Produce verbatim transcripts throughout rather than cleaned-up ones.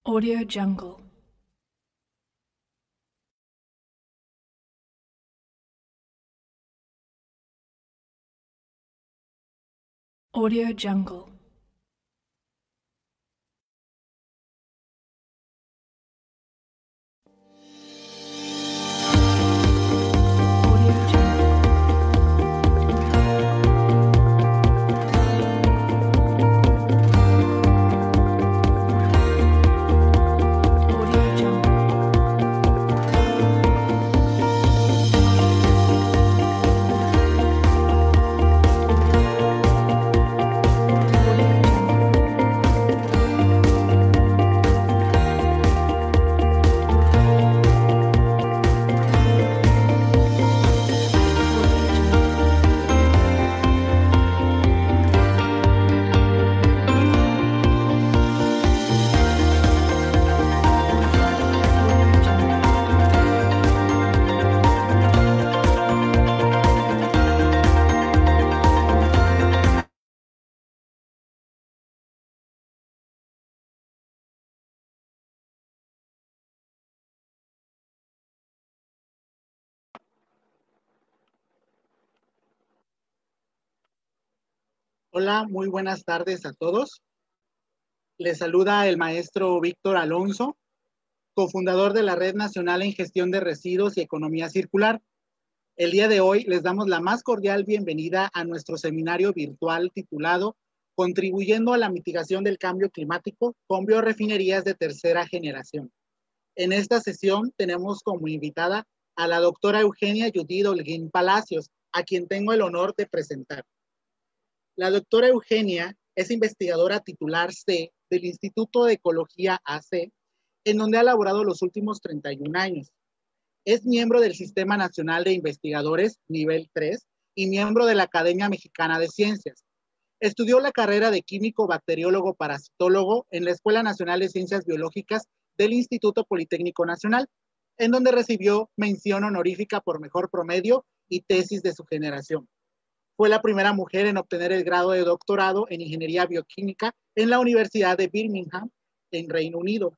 Audio Jungle. Audio Jungle. Audio Jungle. Audio Jungle. Audio Jungle. Audio Jungle. Audio Jungle. Hola, muy buenas tardes a todos. Les saluda el maestro Víctor Alonso, cofundador de la Red Nacional en Gestión de Residuos y Economía Circular. El día de hoy les damos la más cordial bienvenida a nuestro seminario virtual titulado Contribuyendo a la mitigación del cambio climático con biorefinerías de tercera generación. En esta sesión tenemos como invitada a la doctora Eugenia Judith Holguín Palacios, a quien tengo el honor de presentar. La doctora Eugenia es investigadora titular C del Instituto de Ecología A C, en donde ha elaborado los últimos treinta y un años. Es miembro del Sistema Nacional de Investigadores Nivel tres y miembro de la Academia Mexicana de Ciencias. Estudió la carrera de químico bacteriólogo parasitólogo en la Escuela Nacional de Ciencias Biológicas del Instituto Politécnico Nacional, en donde recibió mención honorífica por mejor promedio y tesis de su generación. Fue la primera mujer en obtener el grado de doctorado en Ingeniería Bioquímica en la Universidad de Birmingham, en Reino Unido.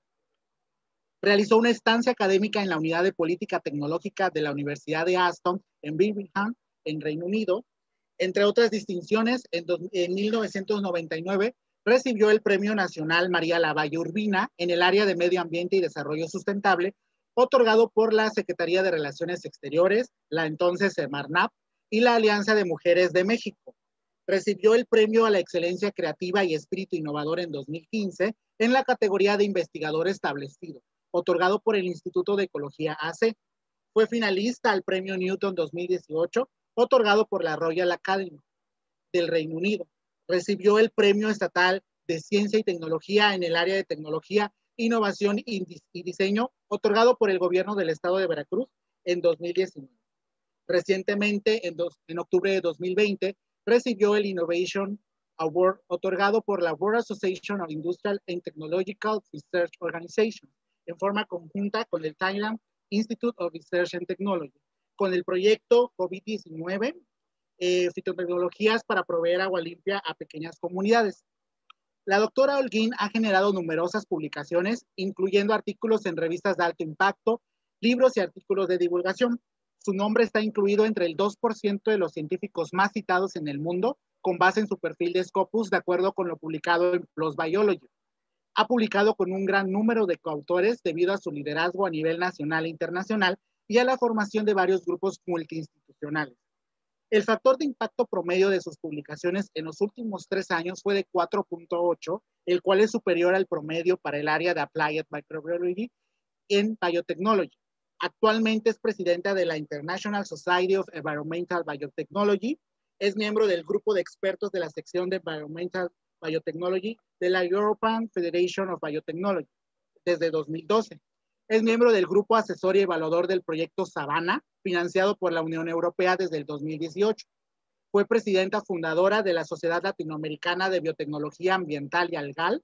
Realizó una estancia académica en la Unidad de Política Tecnológica de la Universidad de Aston, en Birmingham, en Reino Unido. Entre otras distinciones, en, dos, en mil novecientos noventa y nueve recibió el Premio Nacional María Lavalle Urbina en el área de Medio Ambiente y Desarrollo Sustentable, otorgado por la Secretaría de Relaciones Exteriores, la entonces Semarnat, y la Alianza de Mujeres de México. Recibió el Premio a la Excelencia Creativa y Espíritu Innovador en dos mil quince en la categoría de investigador establecido, otorgado por el Instituto de Ecología A C. Fue finalista al Premio Newton dos mil dieciocho, otorgado por la Royal Academy del Reino Unido. Recibió el Premio Estatal de Ciencia y Tecnología en el área de Tecnología, Innovación y Diseño, otorgado por el Gobierno del Estado de Veracruz en dos mil diecinueve. Recientemente, en, dos, en octubre de dos mil veinte, recibió el Innovation Award otorgado por la World Association of Industrial and Technological Research Organization en forma conjunta con el Thailand Institute of Research and Technology, con el proyecto COVID diecinueve, eh, fitotecnologías para proveer agua limpia a pequeñas comunidades. La doctora Holguín ha generado numerosas publicaciones, incluyendo artículos en revistas de alto impacto, libros y artículos de divulgación. Su nombre está incluido entre el dos por ciento de los científicos más citados en el mundo, con base en su perfil de Scopus, de acuerdo con lo publicado en PLOS Biology. Ha publicado con un gran número de coautores debido a su liderazgo a nivel nacional e internacional y a la formación de varios grupos multiinstitucionales. El factor de impacto promedio de sus publicaciones en los últimos tres años fue de cuatro punto ocho, el cual es superior al promedio para el área de Applied Microbiology en Biotechnology. Actualmente es presidenta de la International Society of Environmental Biotechnology, es miembro del grupo de expertos de la sección de Environmental Biotechnology de la European Federation of Biotechnology desde dos mil doce. Es miembro del grupo asesor y evaluador del proyecto Savannah, financiado por la Unión Europea desde el dos mil dieciocho. Fue presidenta fundadora de la Sociedad Latinoamericana de Biotecnología Ambiental y Algal.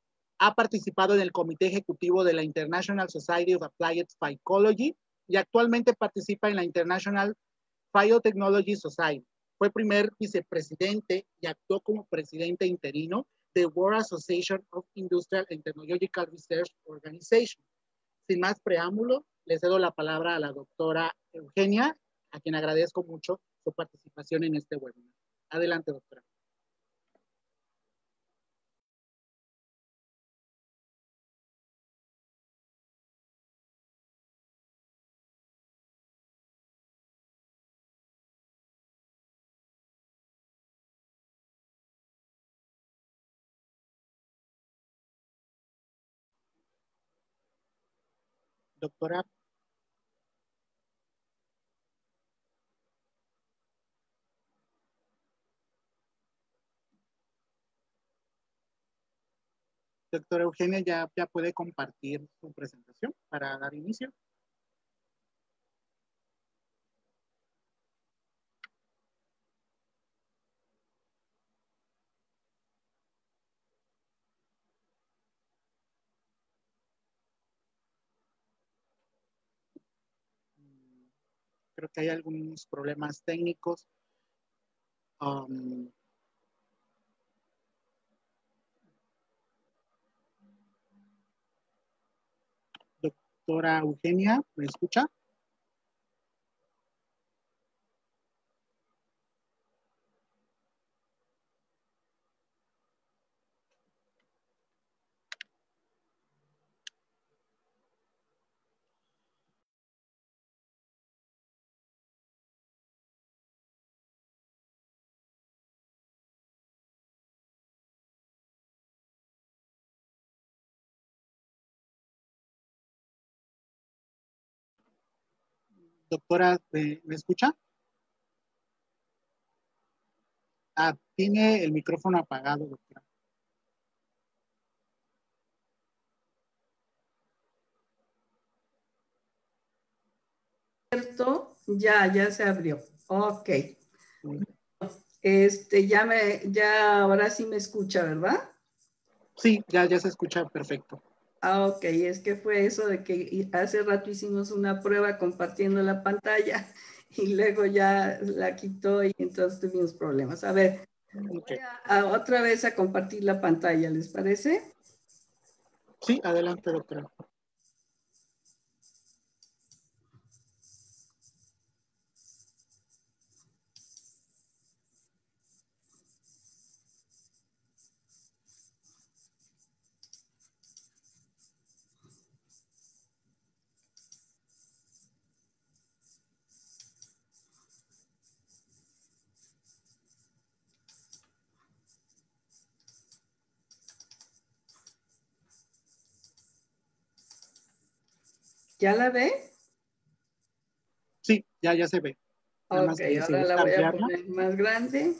Ha participado en el comité ejecutivo de la International Society of Applied Phycology y actualmente participa en la International Biotechnology Society. Fue primer vicepresidente y actuó como presidente interino the World Association of Industrial and Technological Research Organization. Sin más preámbulo, le cedo la palabra a la doctora Eugenia, a quien agradezco mucho su participación en este webinar. Adelante, doctora. Doctora. Doctora Eugenia, ya, ya puede compartir su presentación para dar inicio. Creo que hay algunos problemas técnicos. Um, doctora Eugenia, ¿me escucha? Doctora, ¿me, ¿me escucha? Ah, tiene el micrófono apagado, doctora. Cierto, ya, ya se abrió. Ok. Este, ya me, ya ahora sí me escucha, ¿verdad? Sí, ya, ya se escucha perfecto. Ah, ok, es que fue eso de que hace rato hicimos una prueba compartiendo la pantalla y luego ya la quitó y entonces tuvimos problemas. A ver, Okay. voy a, a otra vez a compartir la pantalla, ¿les parece? Sí, adelante, doctora. ¿Ya la ve? Sí, ya, ya se ve. Nada Ok, más que si ahora la gusta voy a ampliarla. poner más grande.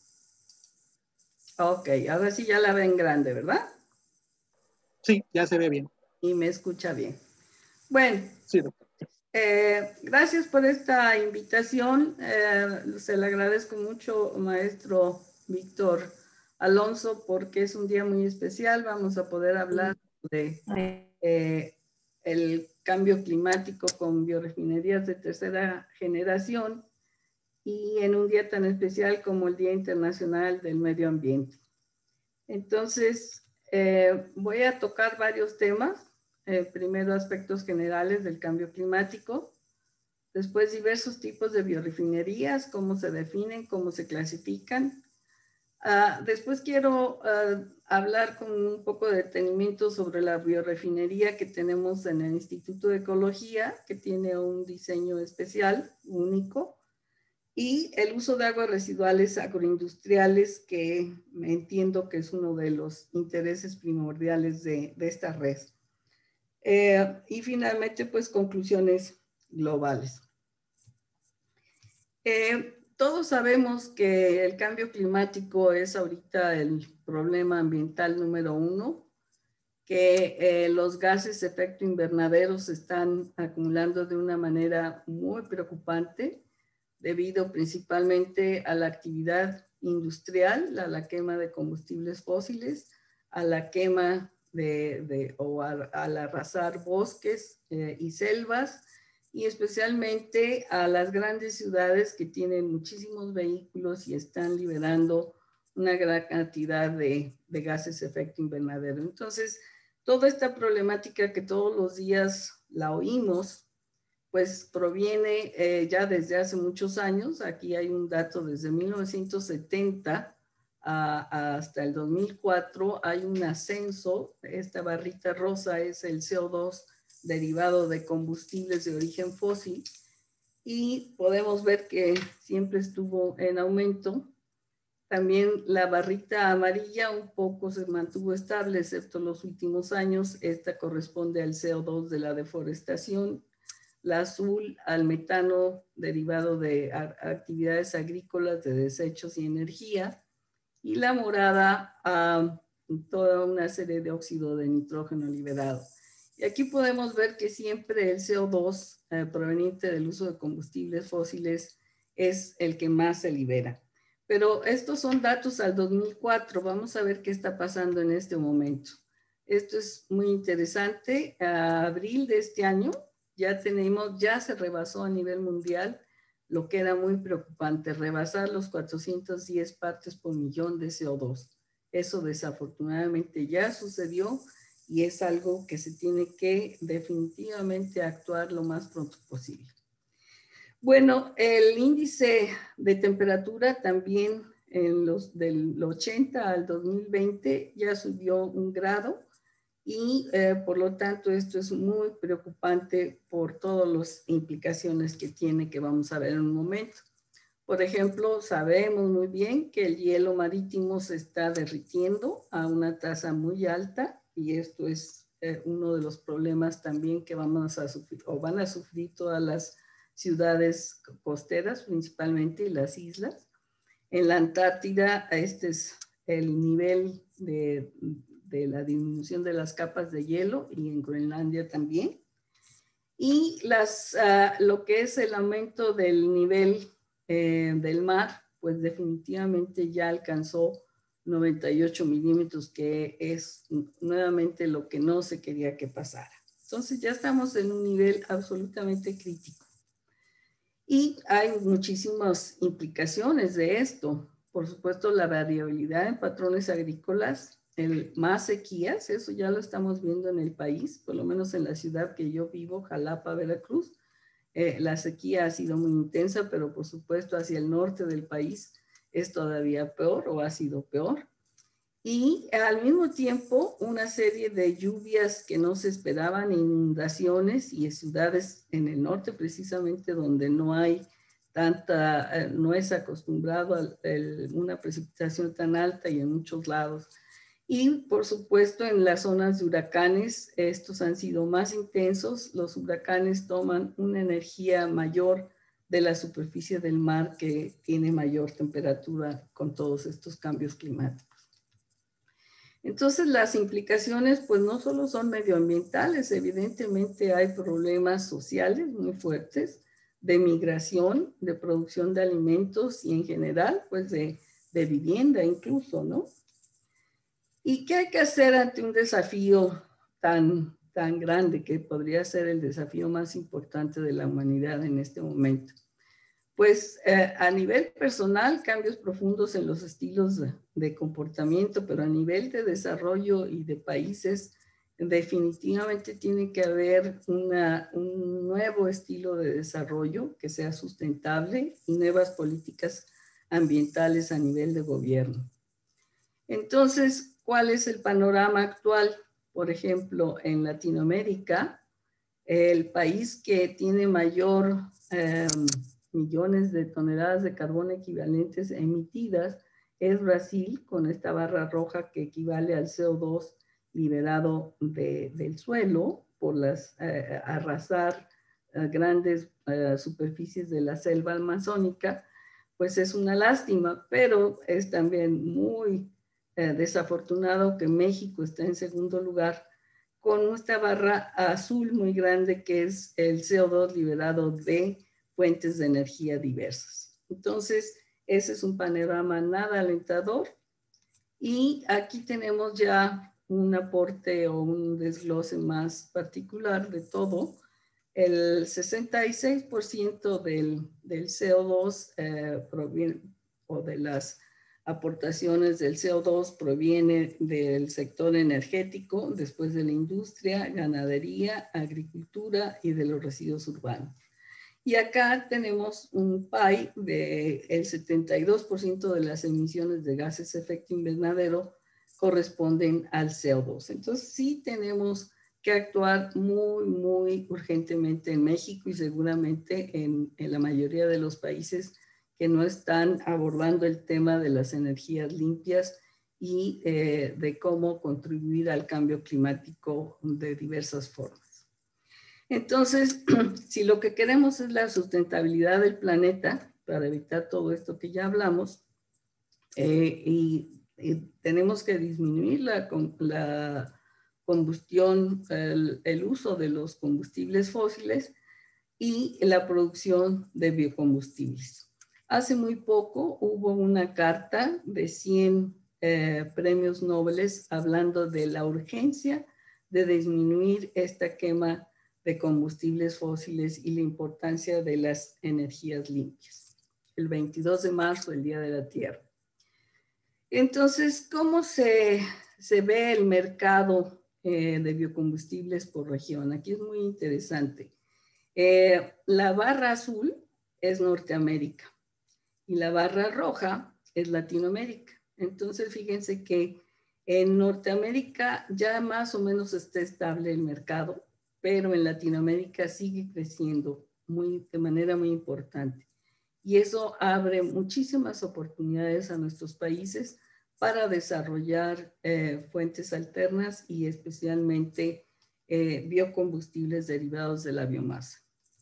Ok, ahora sí ya la ven grande, ¿verdad? Sí, ya se ve bien. Y me escucha bien. Bueno, Sí, doctora. eh, gracias por esta invitación. Eh, se le agradezco mucho, maestro Víctor Alonso, porque es un día muy especial. Vamos a poder hablar de eh, el cambio climático con biorefinerías de tercera generación y en un día tan especial como el Día Internacional del Medio Ambiente. Entonces, eh, voy a tocar varios temas. Eh, primero, aspectos generales del cambio climático. Después, diversos tipos de biorefinerías, cómo se definen, cómo se clasifican. Uh, después quiero uh, hablar con un poco de detenimiento sobre la biorefinería que tenemos en el Instituto de Ecología, que tiene un diseño especial, único, y el uso de aguas residuales agroindustriales, que entiendo que es uno de los intereses primordiales de, de esta red. Eh, y finalmente, pues, conclusiones globales. Eh, todos sabemos que el cambio climático es ahorita el problema ambiental número uno, que eh, los gases de efecto invernadero se están acumulando de una manera muy preocupante, debido principalmente a la actividad industrial, a la quema de combustibles fósiles, a la quema de, de o a, al arrasar bosques eh, y selvas, y especialmente a las grandes ciudades que tienen muchísimos vehículos y están liberando una gran cantidad de, de gases de efecto invernadero. Entonces, toda esta problemática que todos los días la oímos, pues proviene eh, ya desde hace muchos años. Aquí hay un dato desde mil novecientos setenta a, hasta el dos mil cuatro, hay un ascenso. Esta barrita rosa es el C O dos derivado de combustibles de origen fósil y podemos ver que siempre estuvo en aumento. También la barrita amarilla un poco se mantuvo estable, excepto los últimos años. Esta corresponde al C O dos de la deforestación. La azul al metano derivado de actividades agrícolas, de desechos y energía. Y la morada a toda una serie de óxido de nitrógeno liberado. Y aquí podemos ver que siempre el C O dos eh, proveniente del uso de combustibles fósiles es el que más se libera. Pero estos son datos al dos mil cuatro. Vamos a ver qué está pasando en este momento. Esto es muy interesante. A abril de este año ya tenemos, ya se rebasó a nivel mundial lo que era muy preocupante, rebasar los cuatrocientas diez partes por millón de C O dos. Eso desafortunadamente ya sucedió y es algo que se tiene que definitivamente actuar lo más pronto posible. Bueno, el índice de temperatura también en los del ochenta al dos mil veinte ya subió un grado y eh, por lo tanto esto es muy preocupante por todas las implicaciones que tiene, que vamos a ver en un momento. Por ejemplo, sabemos muy bien que el hielo marítimo se está derritiendo a una tasa muy alta y esto es eh, uno de los problemas también que vamos a sufrir o van a sufrir todas las ciudades costeras principalmente y las islas. En la Antártida este es el nivel de, de la disminución de las capas de hielo y en Groenlandia también. Y las, uh, lo que es el aumento del nivel eh, del mar, pues definitivamente ya alcanzó noventa y ocho milímetros, que es nuevamente lo que no se quería que pasara. Entonces ya estamos en un nivel absolutamente crítico. Y hay muchísimas implicaciones de esto. Por supuesto, la variabilidad en patrones agrícolas, el, más sequías, eso ya lo estamos viendo en el país, por lo menos en la ciudad que yo vivo, Jalapa, Veracruz. Eh, la sequía ha sido muy intensa, pero por supuesto hacia el norte del país es todavía peor o ha sido peor. Y al mismo tiempo una serie de lluvias que no se esperaban, inundaciones y ciudades en el norte precisamente donde no hay tanta, no es acostumbrado a el, una precipitación tan alta y en muchos lados. Y por supuesto en las zonas de huracanes, estos han sido más intensos. Los huracanes toman una energía mayor de la superficie del mar que tiene mayor temperatura con todos estos cambios climáticos. Entonces las implicaciones pues no solo son medioambientales, evidentemente hay problemas sociales muy fuertes de migración, de producción de alimentos y en general pues de, de vivienda incluso, ¿no? ¿Y qué hay que hacer ante un desafío tan, tan grande que podría ser el desafío más importante de la humanidad en este momento? Pues eh, a nivel personal, cambios profundos en los estilos de, de comportamiento, pero a nivel de desarrollo y de países, definitivamente tiene que haber una, un nuevo estilo de desarrollo que sea sustentable y nuevas políticas ambientales a nivel de gobierno. Entonces, ¿cuál es el panorama actual? Por ejemplo, en Latinoamérica, el país que tiene mayor eh, millones de toneladas de carbono equivalentes emitidas es Brasil, con esta barra roja que equivale al C O dos liberado de, del suelo por las, eh, arrasar eh, grandes eh, superficies de la selva amazónica. Pues es una lástima, pero es también muy eh, desafortunado que México esté en segundo lugar con esta barra azul muy grande que es el C O dos liberado de fuentes de energía diversas. Entonces, ese es un panorama nada alentador. Y aquí tenemos ya un aporte o un desglose más particular de todo. El sesenta y seis por ciento del, del C O dos eh, proviene, o de las aportaciones del C O dos proviene del sector energético, después de la industria, ganadería, agricultura y de los residuos urbanos. Y acá tenemos un P A I del setenta y dos por ciento de las emisiones de gases de efecto invernadero corresponden al C O dos. Entonces sí tenemos que actuar muy, muy urgentemente en México y seguramente en, en la mayoría de los países que no están abordando el tema de las energías limpias y eh, de cómo contribuir al cambio climático de diversas formas. Entonces, si lo que queremos es la sustentabilidad del planeta, para evitar todo esto que ya hablamos, eh, y, y tenemos que disminuir la, la combustión, el, el uso de los combustibles fósiles y la producción de biocombustibles. Hace muy poco hubo una carta de cien eh, premios Nobel hablando de la urgencia de disminuir esta quema de combustibles fósiles y la importancia de las energías limpias. El veintidós de marzo, el Día de la Tierra. Entonces, ¿cómo se, se ve el mercado eh, de biocombustibles por región? Aquí es muy interesante. Eh, la barra azul es Norteamérica y la barra roja es Latinoamérica. Entonces, fíjense que en Norteamérica ya más o menos está estable el mercado, pero en Latinoamérica sigue creciendo muy, de manera muy importante. Y eso abre muchísimas oportunidades a nuestros países para desarrollar eh, fuentes alternas y especialmente eh, biocombustibles derivados de la biomasa.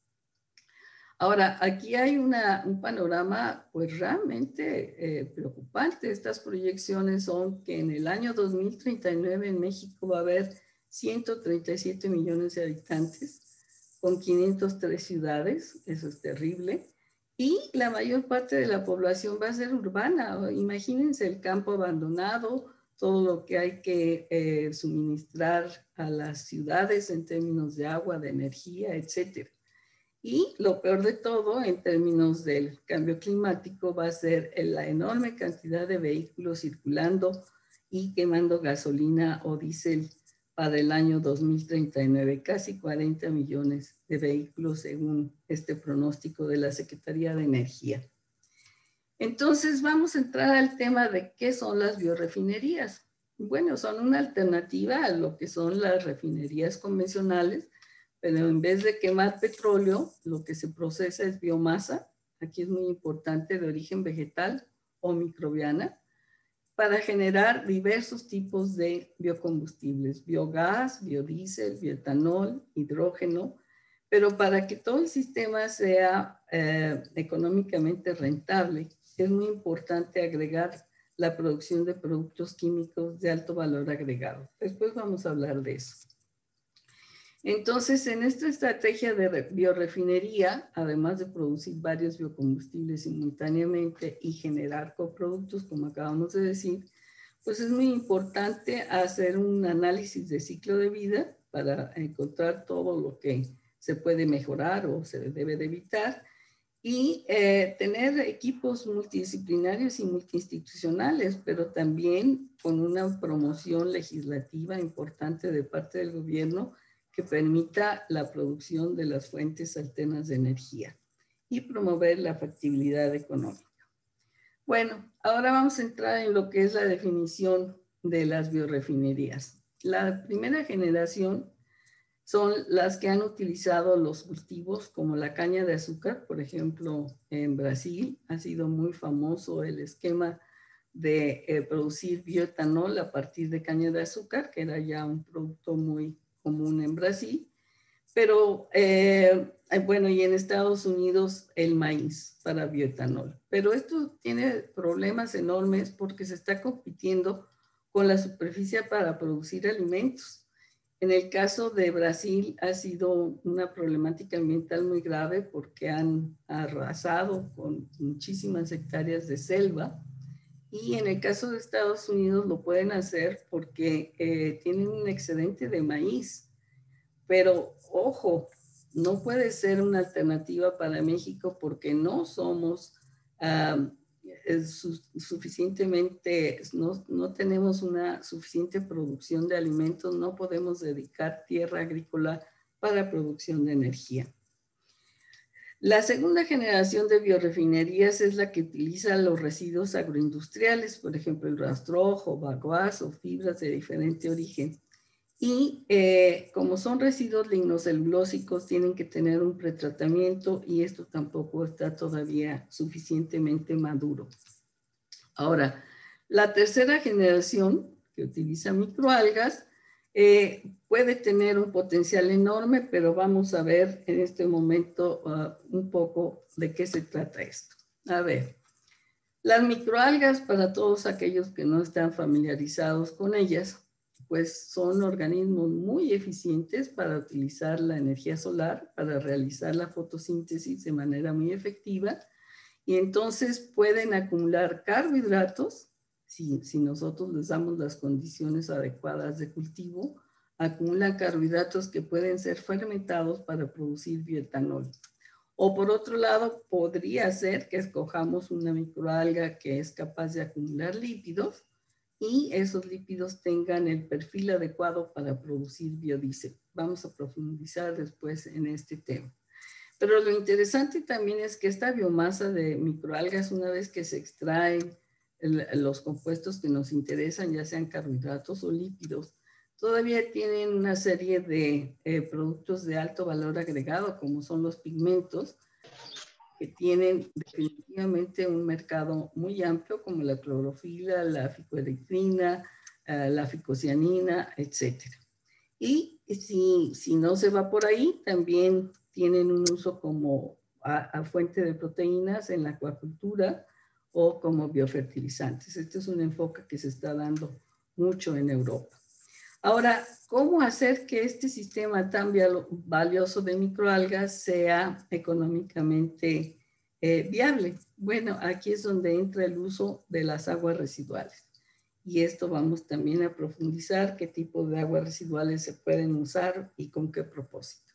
Ahora, aquí hay una, un panorama pues realmente eh, preocupante. Estas proyecciones son que en el año dos mil treinta y nueve en México va a haber ciento treinta y siete millones de habitantes con quinientas tres ciudades, eso es terrible, y la mayor parte de la población va a ser urbana. Imagínense el campo abandonado, todo lo que hay que eh, suministrar a las ciudades en términos de agua, de energía, etcétera. Y lo peor de todo, en términos del cambio climático, va a ser la enorme cantidad de vehículos circulando y quemando gasolina o diésel para el año dos mil treinta y nueve, casi cuarenta millones de vehículos según este pronóstico de la Secretaría de Energía. Entonces vamos a entrar al tema de qué son las biorefinerías. Bueno, son una alternativa a lo que son las refinerías convencionales, pero en vez de quemar petróleo, lo que se procesa es biomasa, aquí es muy importante, de origen vegetal o microbiana, para generar diversos tipos de biocombustibles, biogás, biodiesel, bioetanol, hidrógeno, pero para que todo el sistema sea eh, económicamente rentable, es muy importante agregar la producción de productos químicos de alto valor agregado. Después vamos a hablar de eso. Entonces, en esta estrategia de biorefinería, además de producir varios biocombustibles simultáneamente y generar coproductos, como acabamos de decir, pues es muy importante hacer un análisis de ciclo de vida para encontrar todo lo que se puede mejorar o se debe de evitar y eh, tener equipos multidisciplinarios y multiinstitucionales, pero también con una promoción legislativa importante de parte del gobierno que permita la producción de las fuentes alternas de energía y promover la factibilidad económica. Bueno, ahora vamos a entrar en lo que es la definición de las biorefinerías. La primera generación son las que han utilizado los cultivos como la caña de azúcar. Por ejemplo, en Brasil ha sido muy famoso el esquema de eh, producir bioetanol a partir de caña de azúcar, que era ya un producto muy común en Brasil, pero eh, bueno, y en Estados Unidos el maíz para bioetanol. Pero esto tiene problemas enormes porque se está compitiendo con la superficie para producir alimentos. En el caso de Brasil ha sido una problemática ambiental muy grave porque han arrasado con muchísimas hectáreas de selva. Y en el caso de Estados Unidos lo pueden hacer porque eh, tienen un excedente de maíz. Pero, ojo, no puede ser una alternativa para México porque no somos um, es su- suficientemente, no, no tenemos una suficiente producción de alimentos, no podemos dedicar tierra agrícola para producción de energía. La segunda generación de biorefinerías es la que utiliza los residuos agroindustriales, por ejemplo, el rastrojo, baguás o fibras de diferente origen. Y eh, como son residuos lignocelulósicos, tienen que tener un pretratamiento y esto tampoco está todavía suficientemente maduro. Ahora, la tercera generación que utiliza microalgas eh, puede tener un potencial enorme, pero vamos a ver en este momento uh, un poco de qué se trata esto. A ver, las microalgas, para todos aquellos que no están familiarizados con ellas, pues son organismos muy eficientes para utilizar la energía solar, para realizar la fotosíntesis de manera muy efectiva, y entonces pueden acumular carbohidratos, si, si nosotros les damos las condiciones adecuadas de cultivo, acumulan carbohidratos que pueden ser fermentados para producir bioetanol. O por otro lado, podría ser que escojamos una microalga que es capaz de acumular lípidos y esos lípidos tengan el perfil adecuado para producir biodiesel. Vamos a profundizar después en este tema. Pero lo interesante también es que esta biomasa de microalgas, una vez que se extraen el, los compuestos que nos interesan, ya sean carbohidratos o lípidos, todavía tienen una serie de eh, productos de alto valor agregado, como son los pigmentos, que tienen definitivamente un mercado muy amplio, como la clorofila, la ficoeritrina, uh, la ficocianina, etcétera. Y si, si no se va por ahí, también tienen un uso como a, a fuente de proteínas en la acuacultura o como biofertilizantes. Este es un enfoque que se está dando mucho en Europa. Ahora, ¿cómo hacer que este sistema tan valioso de microalgas sea económicamente eh, viable? Bueno, aquí es donde entra el uso de las aguas residuales. Y esto vamos también a profundizar qué tipo de aguas residuales se pueden usar y con qué propósito.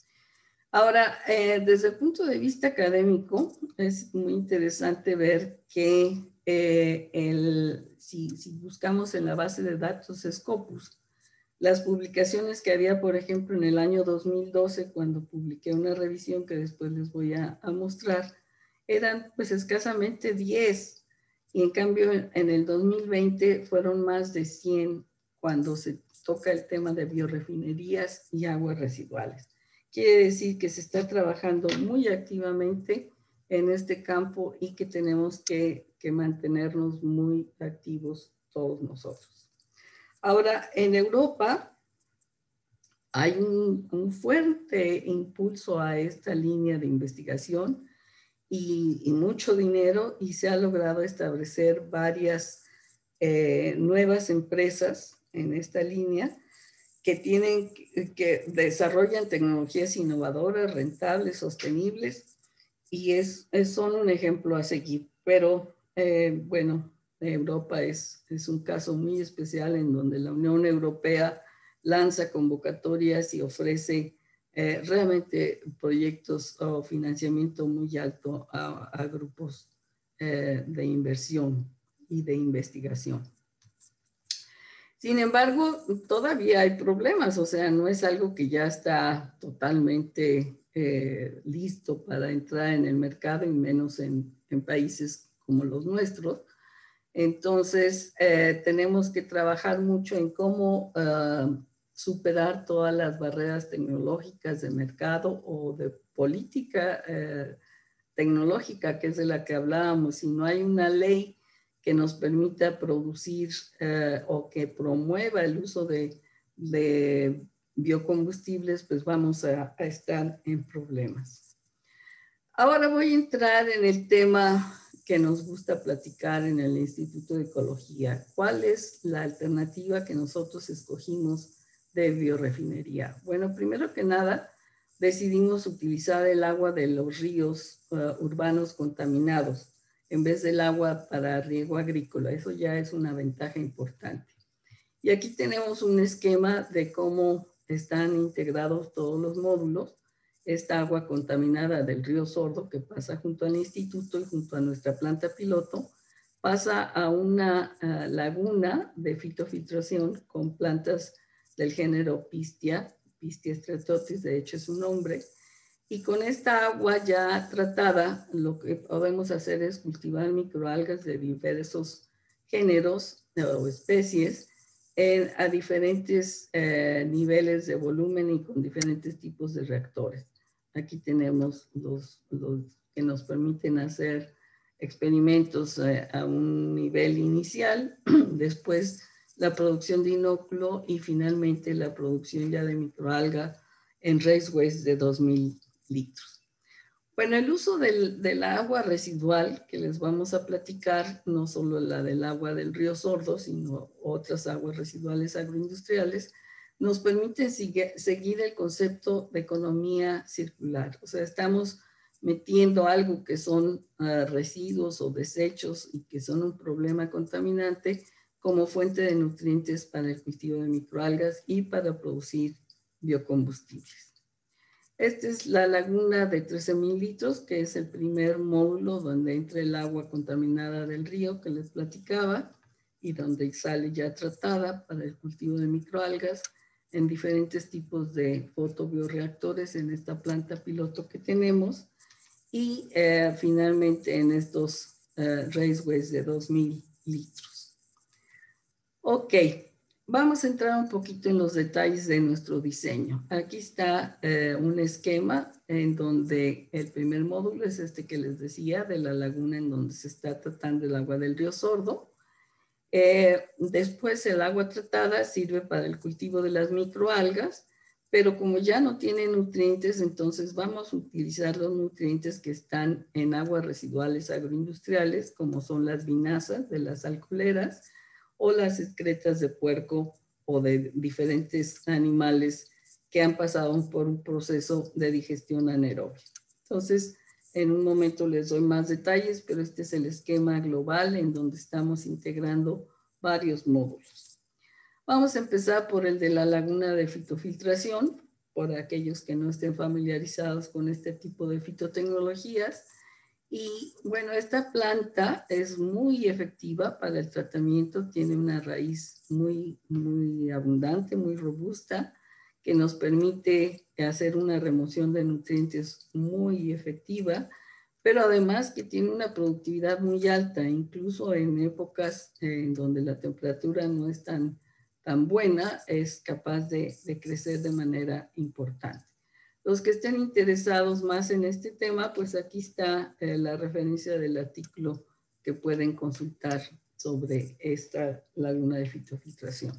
Ahora, eh, desde el punto de vista académico, es muy interesante ver que eh, el, si, si buscamos en la base de datos Scopus, las publicaciones que había, por ejemplo, en el año dos mil doce, cuando publiqué una revisión que después les voy a, a mostrar, eran pues escasamente diez. Y en cambio, en el dos mil veinte fueron más de cien cuando se toca el tema de biorefinerías y aguas residuales. Quiere decir que se está trabajando muy activamente en este campo y que tenemos que, que mantenernos muy activos todos nosotros. Ahora, en Europa hay un, un fuerte impulso a esta línea de investigación y, y mucho dinero, y se ha logrado establecer varias eh, nuevas empresas en esta línea que tienen, que desarrollan tecnologías innovadoras, rentables, sostenibles, y es, es, son un ejemplo a seguir. Pero eh, bueno, Europa es, es un caso muy especial en donde la Unión Europea lanza convocatorias y ofrece eh, realmente proyectos o financiamiento muy alto a, a grupos eh, de inversión y de investigación. Sin embargo, todavía hay problemas, o sea, no es algo que ya está totalmente eh, listo para entrar en el mercado y menos en, en países como los nuestros. Entonces, eh, tenemos que trabajar mucho en cómo uh, superar todas las barreras tecnológicas de mercado o de política eh, tecnológica, que es de la que hablábamos. Si no hay una ley que nos permita producir eh, o que promueva el uso de, de biocombustibles, pues vamos a, a estar en problemas. Ahora voy a entrar en el tema que nos gusta platicar en el Instituto de Ecología. ¿Cuál es la alternativa que nosotros escogimos de biorefinería? Bueno, primero que nada, decidimos utilizar el agua de los ríos uh, urbanos contaminados en vez del agua para riego agrícola. Eso ya es una ventaja importante. Y aquí tenemos un esquema de cómo están integrados todos los módulos. Esta agua contaminada del río Sordo que pasa junto al instituto y junto a nuestra planta piloto pasa a una uh, laguna de fitofiltración con plantas del género Pistia, Pistia stratotis, de hecho es un nombre, y con esta agua ya tratada, lo que podemos hacer es cultivar microalgas de diversos géneros o especies en, a diferentes eh, niveles de volumen y con diferentes tipos de reactores. Aquí tenemos los, los que nos permiten hacer experimentos eh, a un nivel inicial, después la producción de inóculo y finalmente la producción ya de microalga en raceways de dos mil litros. Bueno, el uso del, del agua residual que les vamos a platicar, no solo la del agua del río Sordo, sino otras aguas residuales agroindustriales, nos permite sigue, seguir el concepto de economía circular. O sea, estamos metiendo algo que son uh, residuos o desechos y que son un problema contaminante como fuente de nutrientes para el cultivo de microalgas y para producir biocombustibles. Esta es la laguna de trece mil litros, que es el primer módulo donde entra el agua contaminada del río que les platicaba y donde sale ya tratada para el cultivo de microalgas en diferentes tipos de fotobioreactores en esta planta piloto que tenemos. Y eh, finalmente en estos uh, raceways de dos mil litros. Ok, vamos a entrar un poquito en los detalles de nuestro diseño. Aquí está eh, un esquema en donde el primer módulo es este que les decía, de la laguna en donde se está tratando el agua del río Sordo. Eh, después el agua tratada sirve para el cultivo de las microalgas, pero como ya no tiene nutrientes, entonces vamos a utilizar los nutrientes que están en aguas residuales agroindustriales, como son las vinazas de las alcoholeras o las excretas de puerco o de diferentes animales que han pasado por un proceso de digestión anaerobia. Entonces, en un momento les doy más detalles, pero este es el esquema global en donde estamos integrando varios módulos. Vamos a empezar por el de la laguna de fitofiltración, por aquellos que no estén familiarizados con este tipo de fitotecnologías. Y bueno, esta planta es muy efectiva para el tratamiento, tiene una raíz muy, muy abundante, muy robusta, que nos permite hacer una remoción de nutrientes muy efectiva, pero además que tiene una productividad muy alta, incluso en épocas en donde la temperatura no es tan tan buena, es capaz de, de crecer de manera importante. Los que estén interesados más en este tema, pues aquí está eh, la referencia del artículo que pueden consultar sobre esta laguna de fitofiltración.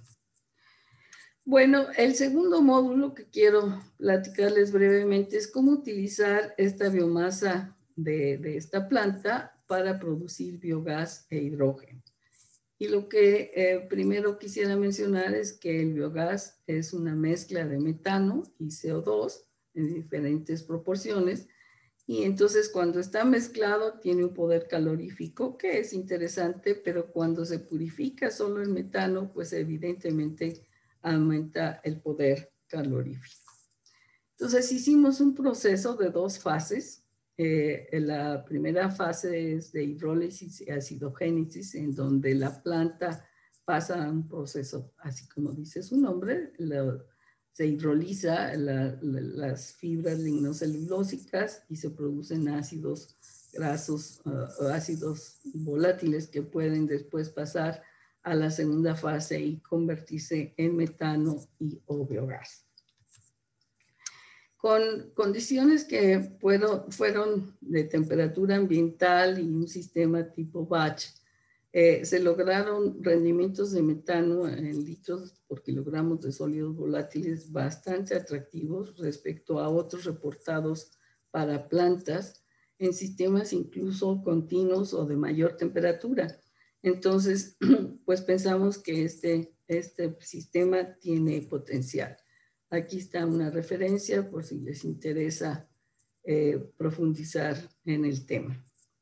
Bueno, el segundo módulo que quiero platicarles brevemente es cómo utilizar esta biomasa de, de esta planta para producir biogás e hidrógeno. Y lo que eh, primero quisiera mencionar es que el biogás es una mezcla de metano y C O dos en diferentes proporciones. Y entonces cuando está mezclado tiene un poder calorífico que es interesante, pero cuando se purifica solo el metano, pues evidentemente aumenta el poder calorífico. Entonces hicimos un proceso de dos fases. Eh, la primera fase es de hidrólisis y acidogénesis, en donde la planta pasa a un proceso, así como dice su nombre, la, se hidroliza la, la, las fibras lignocelulósicas y se producen ácidos grasos, uh, ácidos volátiles que pueden después pasar a la segunda fase y convertirse en metano y o biogás. Con condiciones que puedo, fueron de temperatura ambiental y un sistema tipo batch, eh, se lograron rendimientos de metano en litros por kilogramos de sólidos volátiles bastante atractivos respecto a otros reportados para plantas en sistemas incluso continuos o de mayor temperatura. Entonces, pues pensamos que este, este sistema tiene potencial. Aquí está una referencia por si les interesa eh, profundizar en el tema.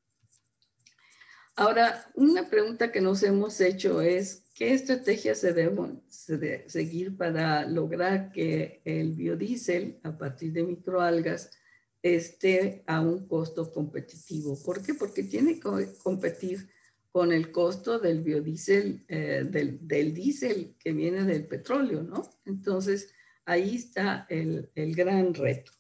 Ahora, una pregunta que nos hemos hecho es, ¿qué estrategias se deben seguir para lograr que el biodiesel a partir de microalgas esté a un costo competitivo? ¿Por qué? Porque tiene que competir con el costo del biodiesel, eh, del, del diésel que viene del petróleo, ¿no? Entonces, ahí está el, el gran reto.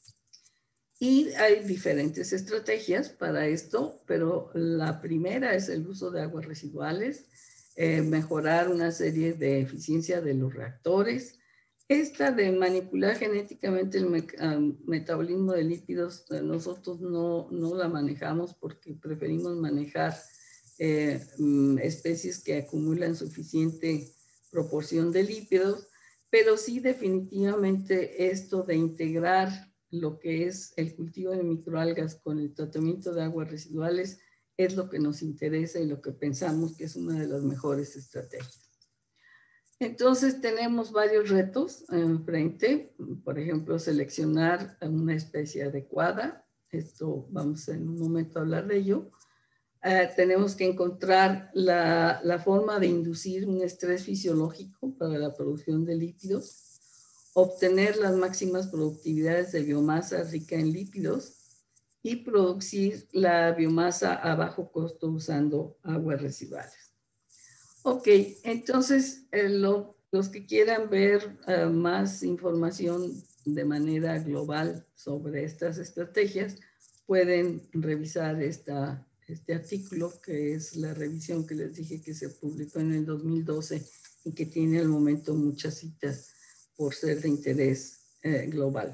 Y hay diferentes estrategias para esto, pero la primera es el uso de aguas residuales, eh, mejorar una serie de eficiencia de los reactores. Esta de manipular genéticamente el me um, metabolismo de lípidos, nosotros no, no la manejamos porque preferimos manejar eh, um, especies que acumulan suficiente proporción de lípidos, pero sí definitivamente esto de integrar lo que es el cultivo de microalgas con el tratamiento de aguas residuales es lo que nos interesa y lo que pensamos que es una de las mejores estrategias. Entonces tenemos varios retos enfrente, por ejemplo, seleccionar una especie adecuada. Esto vamos en un momento a hablar de ello. Uh, tenemos que encontrar la, la forma de inducir un estrés fisiológico para la producción de lípidos, obtener las máximas productividades de biomasa rica en lípidos y producir la biomasa a bajo costo usando aguas residuales. Ok, entonces eh, lo, los que quieran ver uh, más información de manera global sobre estas estrategias pueden revisar esta, este artículo, que es la revisión que les dije que se publicó en el dos mil doce y que tiene al momento muchas citas por ser de interés eh, global.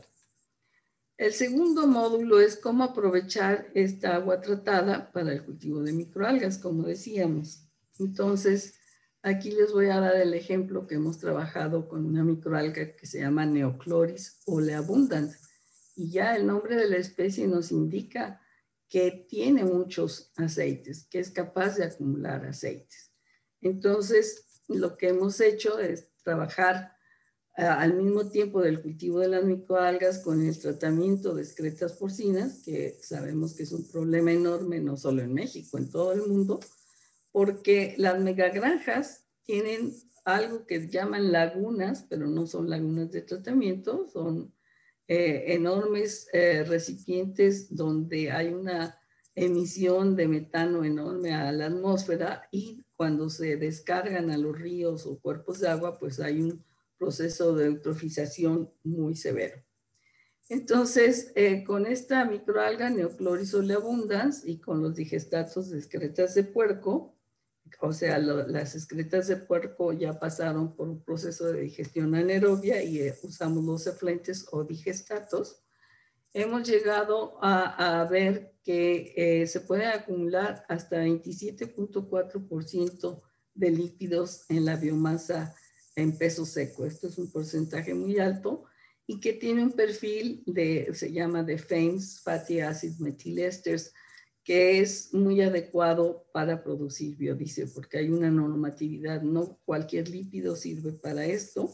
El segundo módulo es cómo aprovechar esta agua tratada para el cultivo de microalgas, como decíamos. Entonces, aquí les voy a dar el ejemplo que hemos trabajado con una microalga que se llama Neocloris oleabundans. Y ya el nombre de la especie nos indica que tiene muchos aceites, que es capaz de acumular aceites. Entonces, lo que hemos hecho es trabajar al mismo tiempo del cultivo de las microalgas con el tratamiento de excretas porcinas, que sabemos que es un problema enorme, no solo en México, en todo el mundo, porque las megagranjas tienen algo que llaman lagunas, pero no son lagunas de tratamiento, son eh, enormes eh, recipientes donde hay una emisión de metano enorme a la atmósfera y cuando se descargan a los ríos o cuerpos de agua, pues hay un proceso de eutrofización muy severo. Entonces, eh, con esta microalga Neocloris oleabundans y con los digestatos de excretas de puerco, o sea, lo, las excretas de puerco ya pasaron por un proceso de digestión anaerobia y eh, usamos los efluentes o digestatos, hemos llegado a, a ver que eh, se puede acumular hasta veintisiete punto cuatro por ciento de lípidos en la biomasa en peso seco. Esto es un porcentaje muy alto y que tiene un perfil de, se llama de F A M S, Fatty Acid Methyl Esters, que es muy adecuado para producir biodiesel, porque hay una normatividad, no cualquier lípido sirve para esto,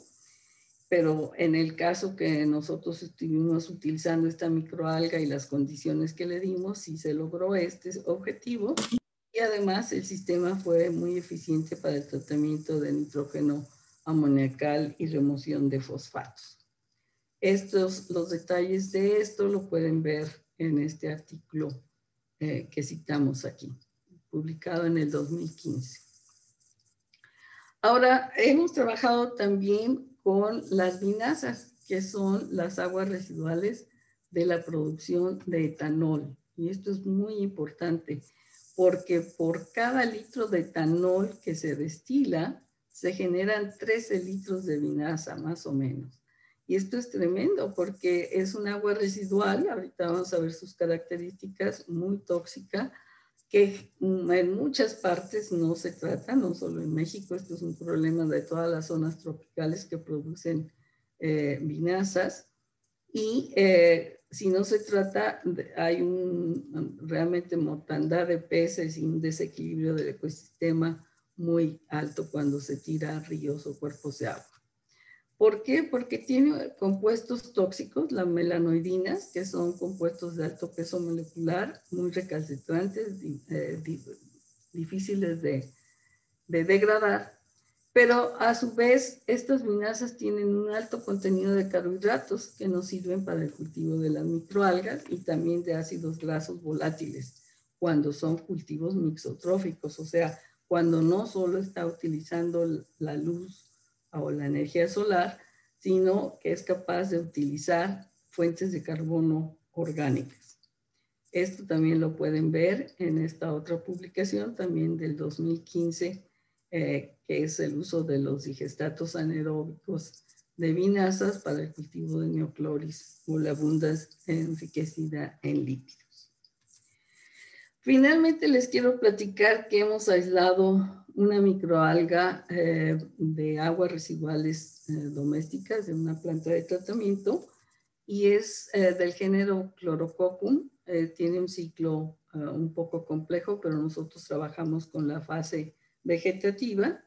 pero en el caso que nosotros estuvimos utilizando esta microalga y las condiciones que le dimos, sí se logró este objetivo y además el sistema fue muy eficiente para el tratamiento de nitrógeno amoniacal y remoción de fosfatos. Estos, los detalles de esto lo pueden ver en este artículo eh, que citamos aquí, publicado en el dos mil quince. Ahora, hemos trabajado también con las vinazas, que son las aguas residuales de la producción de etanol. Y esto es muy importante, porque por cada litro de etanol que se destila, se generan trece litros de vinaza, más o menos. Y esto es tremendo porque es un agua residual, ahorita vamos a ver sus características, muy tóxica, que en muchas partes no se trata, no solo en México, esto es un problema de todas las zonas tropicales que producen eh, vinazas. Y eh, si no se trata, hay un, realmente mortandad de peces y un desequilibrio del ecosistema muy alto cuando se tira a ríos o cuerpos de agua. ¿Por qué? Porque tiene compuestos tóxicos, las melanoidinas, que son compuestos de alto peso molecular, muy recalcitrantes, eh, difíciles de, de degradar, pero a su vez estas vinazas tienen un alto contenido de carbohidratos que nos sirven para el cultivo de las microalgas y también de ácidos grasos volátiles cuando son cultivos mixotróficos, o sea, cuando no solo está utilizando la luz o la energía solar, sino que es capaz de utilizar fuentes de carbono orgánicas. Esto también lo pueden ver en esta otra publicación, también del dos mil quince, eh, que es el uso de los digestatos anaeróbicos de vinazas para el cultivo de Neocloris ulabundas enriquecida en lípidos. Finalmente les quiero platicar que hemos aislado una microalga eh, de aguas residuales eh, domésticas de una planta de tratamiento y es eh, del género Chlorococcum. Eh, tiene un ciclo uh, un poco complejo, pero nosotros trabajamos con la fase vegetativa.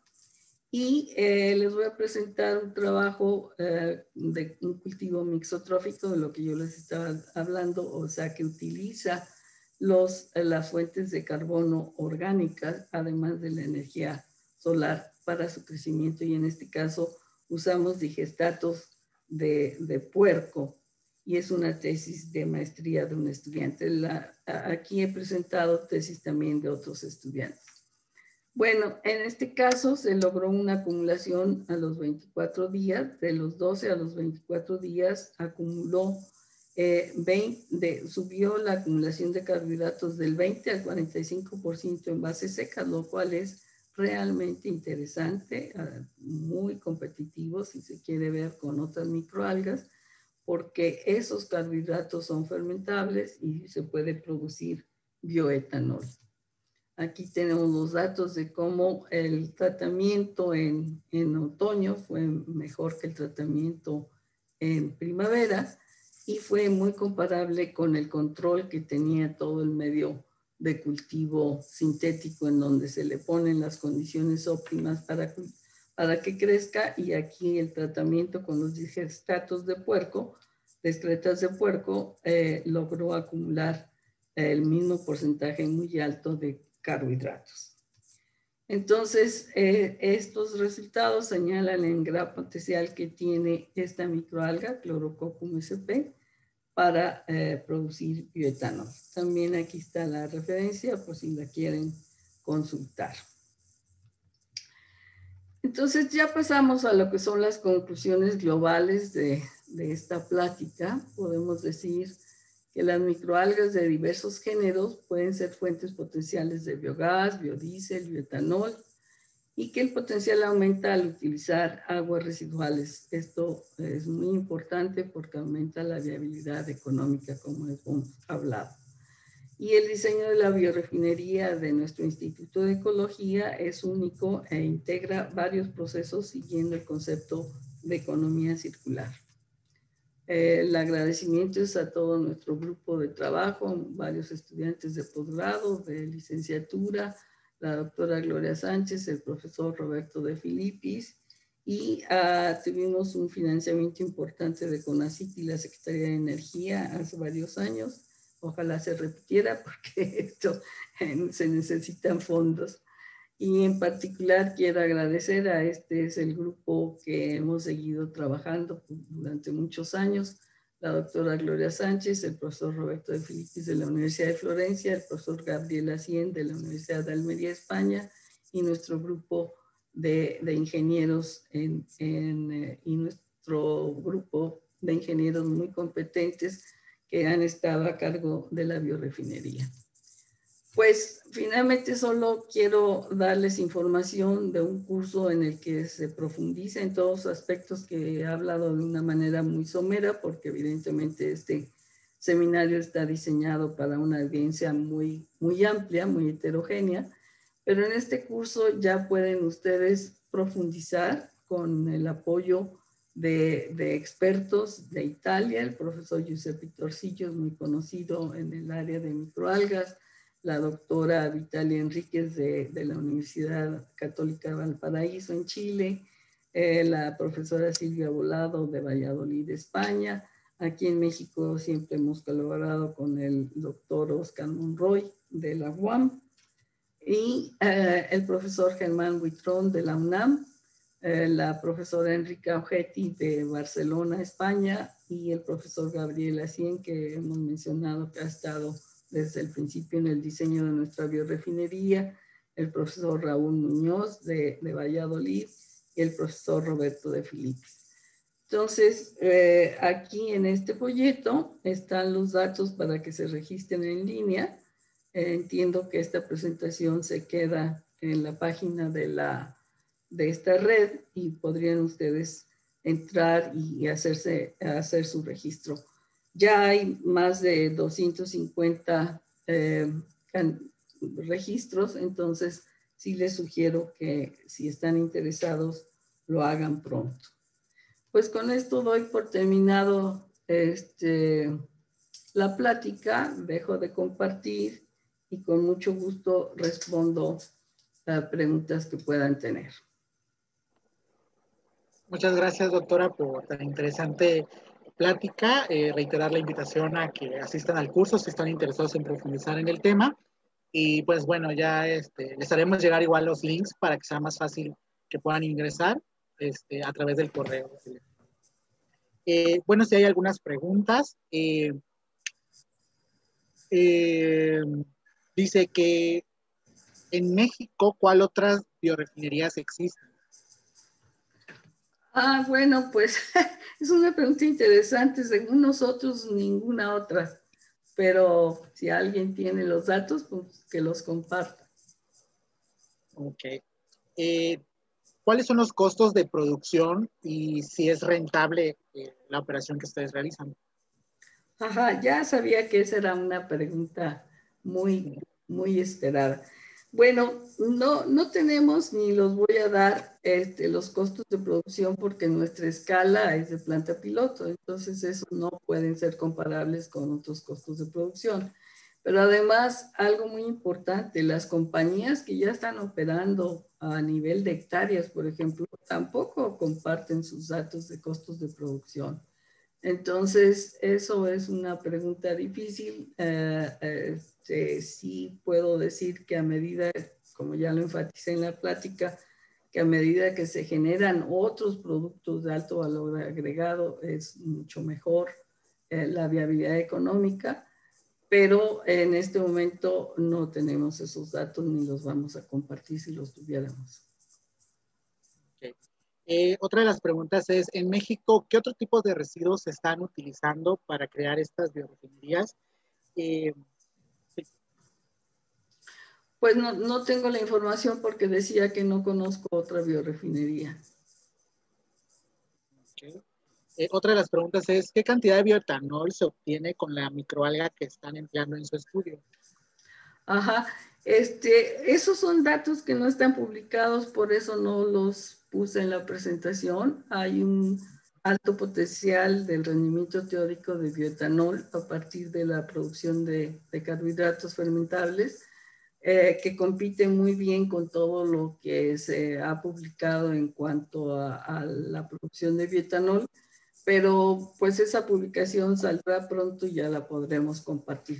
Y eh, les voy a presentar un trabajo eh, de un cultivo mixotrófico, de lo que yo les estaba hablando, o sea, que utiliza los, las fuentes de carbono orgánicas, además de la energía solar para su crecimiento. Y en este caso usamos digestatos de, de puerco. Y es una tesis de maestría de un estudiante. La, aquí he presentado tesis también de otros estudiantes. Bueno, en este caso se logró una acumulación a los veinticuatro días. De los doce a los veinticuatro días acumuló, eh, veinte, de, subió la acumulación de carbohidratos del veinte al cuarenta y cinco por ciento en bases secas, lo cual es realmente interesante, muy competitivo si se quiere ver con otras microalgas, porque esos carbohidratos son fermentables y se puede producir bioetanol. Aquí tenemos los datos de cómo el tratamiento en, en otoño fue mejor que el tratamiento en primavera y fue muy comparable con el control que tenía todo el medio de cultivo sintético en donde se le ponen las condiciones óptimas para, para que crezca, y aquí el tratamiento con los digestatos de puerco, de excretas de puerco, eh, logró acumular el mismo porcentaje muy alto de carbohidratos. Entonces, eh, estos resultados señalan el gran potencial que tiene esta microalga, Chlorococcum sp, para eh, producir bioetanol. También aquí está la referencia por si la quieren consultar. Entonces, ya pasamos a lo que son las conclusiones globales de, de esta plática. Podemos decir que las microalgas de diversos géneros pueden ser fuentes potenciales de biogás, biodiesel, bioetanol, y que el potencial aumenta al utilizar aguas residuales. Esto es muy importante porque aumenta la viabilidad económica, como hemos hablado. Y el diseño de la biorefinería de nuestro Instituto de Ecología es único e integra varios procesos siguiendo el concepto de economía circular. Eh, el agradecimiento es a todo nuestro grupo de trabajo, varios estudiantes de posgrado, de licenciatura, la doctora Gloria Sánchez, el profesor Roberto de Filipis, y uh, tuvimos un financiamiento importante de CONACYT y la Secretaría de Energía hace varios años. Ojalá se repitiera porque esto eh, se necesitan fondos. Y en particular quiero agradecer a este es el grupo que hemos seguido trabajando durante muchos años, la doctora Gloria Sánchez, el profesor Roberto de Filipis de la Universidad de Florencia, el profesor Gabriel Acien de la Universidad de Almería, España, y nuestro grupo de, de ingenieros en, en, eh, y nuestro grupo de ingenieros muy competentes que han estado a cargo de la biorefinería. Pues finalmente solo quiero darles información de un curso en el que se profundiza en todos los aspectos que he hablado de una manera muy somera, porque evidentemente este seminario está diseñado para una audiencia muy, muy amplia, muy heterogénea, pero en este curso ya pueden ustedes profundizar con el apoyo de, de expertos de Italia. El profesor Giuseppe Torsillo es muy conocido en el área de microalgas, la doctora Vitalia Enríquez de, de la Universidad Católica de Valparaíso en Chile, eh, la profesora Silvia Volado de Valladolid, España. Aquí en México siempre hemos colaborado con el doctor Oscar Monroy de la U A M y eh, el profesor Germán Buitrón de la UNAM, eh, la profesora Enrica Ogetti de Barcelona, España, y el profesor Gabriel Acien, que hemos mencionado que ha estado desde el principio en el diseño de nuestra biorefinería, el profesor Raúl Muñoz de, de Valladolid y el profesor Roberto de Filipis. Entonces, eh, aquí en este folleto están los datos para que se registren en línea. Eh, entiendo que esta presentación se queda en la página de, la, de esta red y podrían ustedes entrar y hacerse, hacer su registro. Ya hay más de doscientos cincuenta eh, registros, entonces sí les sugiero que si están interesados lo hagan pronto. Pues con esto doy por terminado este, la plática, dejo de compartir y con mucho gusto respondo a preguntas que puedan tener. Muchas gracias, doctora, por tan interesante plática. Eh, reiterar la invitación a que asistan al curso si están interesados en profundizar en el tema. Y pues bueno, ya este, les haremos llegar igual los links para que sea más fácil que puedan ingresar este, a través del correo. Eh, bueno, si hay algunas preguntas. Eh, eh, dice que en México, ¿cuál otras biorefinerías existen? Ah, bueno, pues es una pregunta interesante. Según nosotros, ninguna otra. Pero si alguien tiene los datos, pues que los comparta. Ok. Eh, ¿Cuáles son los costos de producción y si es rentable eh, la operación que ustedes realizan? Ajá, ya sabía que esa era una pregunta muy, muy esperada. Bueno, no, no tenemos ni los voy a dar este, los costos de producción porque nuestra escala es de planta piloto, entonces esos no pueden ser comparables con otros costos de producción. Pero además, algo muy importante, las compañías que ya están operando a nivel de hectáreas, por ejemplo, tampoco comparten sus datos de costos de producción. Entonces, eso es una pregunta difícil. Eh, este, sí puedo decir que a medida, como ya lo enfaticé en la plática, que a medida que se generan otros productos de alto valor agregado, es mucho mejor eh, la viabilidad económica, pero en este momento no tenemos esos datos ni los vamos a compartir si los tuviéramos. Okay. Eh, otra de las preguntas es, en México, ¿qué otro tipo de residuos se están utilizando para crear estas biorefinerías? Eh, sí. Pues no, no tengo la información porque decía que no conozco otra biorefinería. Okay. Eh, otra de las preguntas es, ¿qué cantidad de bioetanol se obtiene con la microalga que están empleando en su estudio? Ajá, este, esos son datos que no están publicados, por eso no los puse en la presentación. Hay un alto potencial del rendimiento teórico de bioetanol a partir de la producción de, de carbohidratos fermentables, eh, que compite muy bien con todo lo que se ha publicado en cuanto a, a la producción de bioetanol, pero pues esa publicación saldrá pronto y ya la podremos compartir.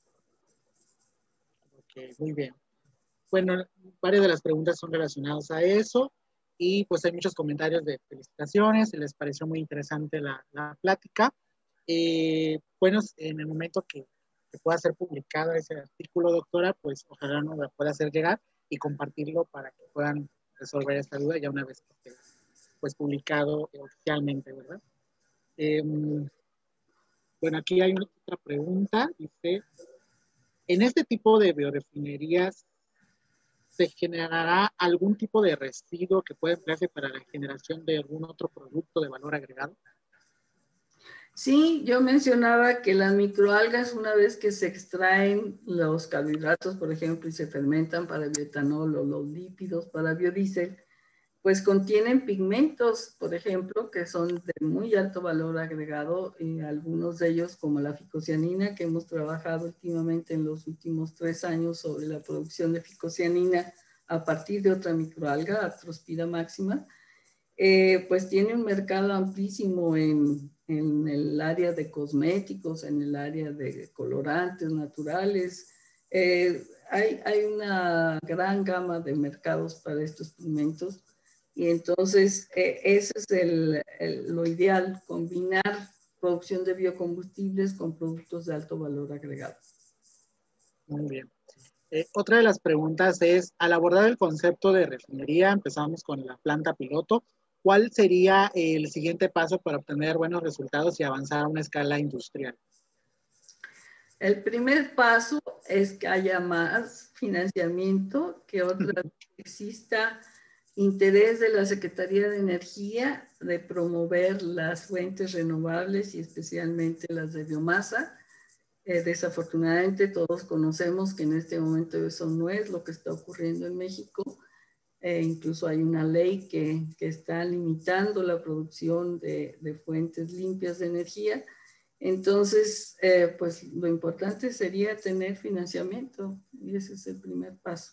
Ok, muy bien. Bueno, varias de las preguntas son relacionadas a eso y pues hay muchos comentarios de felicitaciones, se les pareció muy interesante la, la plática. Eh, bueno, en el momento que, que pueda ser publicado ese artículo, doctora, pues ojalá nos la pueda hacer llegar y compartirlo para que puedan resolver esta duda ya una vez que esté pues, publicado oficialmente, ¿verdad? Eh, bueno, aquí hay una otra pregunta, dice, en este tipo de biorefinerías, ¿se generará algún tipo de residuo que pueda emplearse para la generación de algún otro producto de valor agregado? Sí, yo mencionaba que las microalgas, una vez que se extraen los carbohidratos, por ejemplo, y se fermentan para bioetanol o los lípidos para biodiesel, pues contienen pigmentos, por ejemplo, que son de muy alto valor agregado, y algunos de ellos como la ficocianina, que hemos trabajado últimamente en los últimos tres años sobre la producción de ficocianina a partir de otra microalga, Arthrospira maxima, eh, pues tiene un mercado amplísimo en, en el área de cosméticos, en el área de colorantes naturales. Eh, hay, hay una gran gama de mercados para estos pigmentos y entonces eh, ese es el, el, lo ideal, combinar producción de biocombustibles con productos de alto valor agregado. Muy bien. Eh, otra de las preguntas es, al abordar el concepto de refinería, empezamos con la planta piloto, ¿cuál sería el siguiente paso para obtener buenos resultados y avanzar a una escala industrial? El primer paso es que haya más financiamiento, que otra exista interés de la Secretaría de Energía de promover las fuentes renovables y especialmente las de biomasa. Eh, desafortunadamente todos conocemos que en este momento eso no es lo que está ocurriendo en México. Eh, incluso hay una ley que, que está limitando la producción de, de fuentes limpias de energía. Entonces, eh, pues lo importante sería tener financiamiento y ese es el primer paso.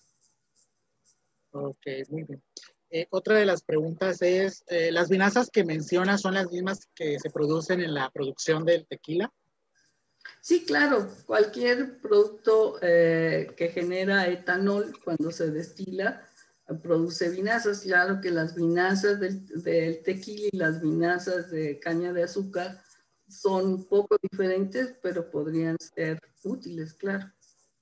Ok, muy bien. Eh, otra de las preguntas es, eh, ¿las vinazas que mencionas son las mismas que se producen en la producción del tequila? Sí, claro, cualquier producto eh, que genera etanol cuando se destila eh, produce vinazas. Claro que las vinazas del, del tequila y las vinazas de caña de azúcar son un poco diferentes, pero podrían ser útiles, claro.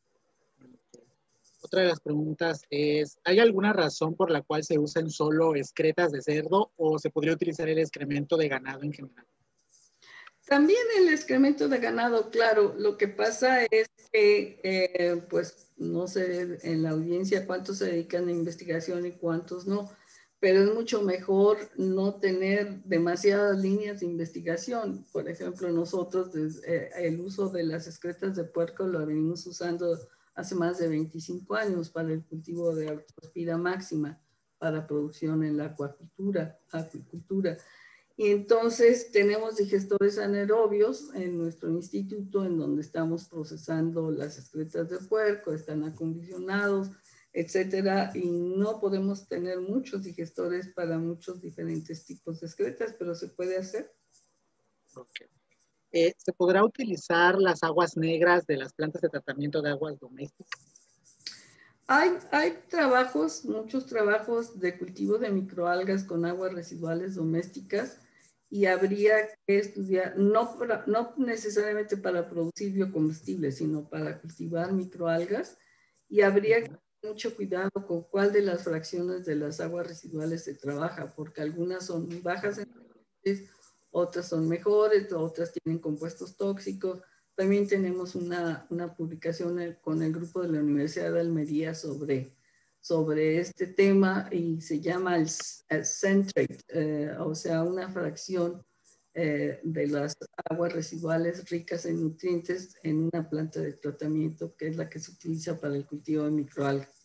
Otra de las preguntas es, ¿hay alguna razón por la cual se usan solo excretas de cerdo o se podría utilizar el excremento de ganado en general? También el excremento de ganado, claro, lo que pasa es que, eh, pues, no sé en la audiencia cuántos se dedican a investigación y cuántos no, pero es mucho mejor no tener demasiadas líneas de investigación. Por ejemplo, nosotros desde, eh, el uso de las excretas de puerco lo venimos usando hace más de veinticinco años para el cultivo de Artospira máxima para producción en la acuacultura, acuicultura. Y entonces tenemos digestores anaerobios en nuestro instituto en donde estamos procesando las excretas de puerco, están acondicionados, etcétera, y no podemos tener muchos digestores para muchos diferentes tipos de excretas, pero se puede hacer. Okay. Eh, ¿se podrá utilizar las aguas negras de las plantas de tratamiento de aguas domésticas? Hay, hay trabajos, muchos trabajos de cultivo de microalgas con aguas residuales domésticas y habría que estudiar, no, para, no necesariamente para producir biocombustibles, sino para cultivar microalgas y habría que tener mucho cuidado con cuál de las fracciones de las aguas residuales se trabaja, porque algunas son bajas en nutrientes, otras son mejores, otras tienen compuestos tóxicos. También tenemos una, una publicación con el grupo de la Universidad de Almería sobre, sobre este tema y se llama el, el centrate, eh, o sea, una fracción eh, de las aguas residuales ricas en nutrientes en una planta de tratamiento que es la que se utiliza para el cultivo de microalgas.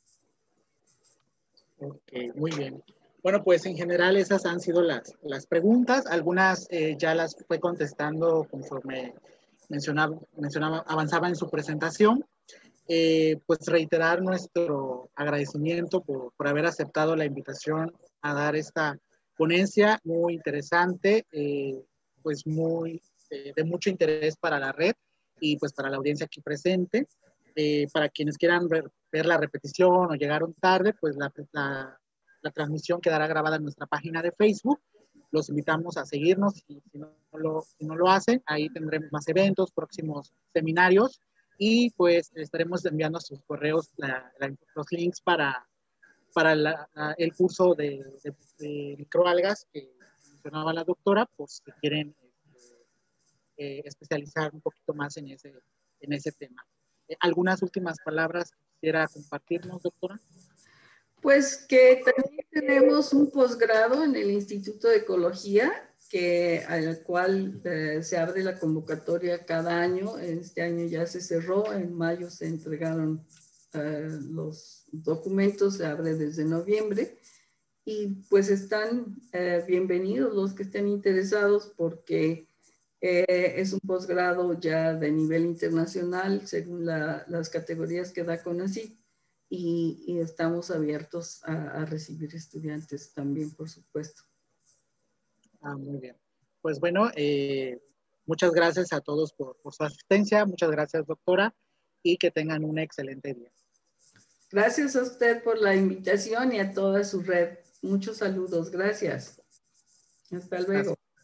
Ok, muy bien. Bueno, pues en general esas han sido las, las preguntas. Algunas eh, ya las fue contestando conforme mencionaba, mencionaba, avanzaba en su presentación. Eh, pues reiterar nuestro agradecimiento por, por haber aceptado la invitación a dar esta ponencia muy interesante, eh, pues muy eh, de mucho interés para la red y pues para la audiencia aquí presente. Eh, para quienes quieran ver, ver, la repetición o llegaron tarde, pues la, la, la transmisión quedará grabada en nuestra página de Facebook. Los invitamos a seguirnos y si no lo, si no lo hacen, ahí tendremos más eventos, próximos seminarios y pues estaremos enviando a sus correos la, la, los links para, para la, la, el curso de, de, de microalgas que mencionaba la doctora, pues si quieren eh, especializar un poquito más en ese, en ese tema. Eh, ¿Algunas últimas palabras que quisiera compartirnos, doctora? Pues que también tenemos un posgrado en el Instituto de Ecología, que, al cual eh, se abre la convocatoria cada año. Este año ya se cerró, en mayo se entregaron eh, los documentos, se abre desde noviembre. Y pues están eh, bienvenidos los que estén interesados porque eh, es un posgrado ya de nivel internacional según la, las categorías que da CONACYT. Y, y estamos abiertos a, a recibir estudiantes también, por supuesto. Ah, muy bien. Pues bueno, eh, muchas gracias a todos por, por su asistencia. Muchas gracias, doctora, y que tengan un excelente día. Gracias a usted por la invitación y a toda su red. Muchos saludos. Gracias. Hasta luego. Gracias.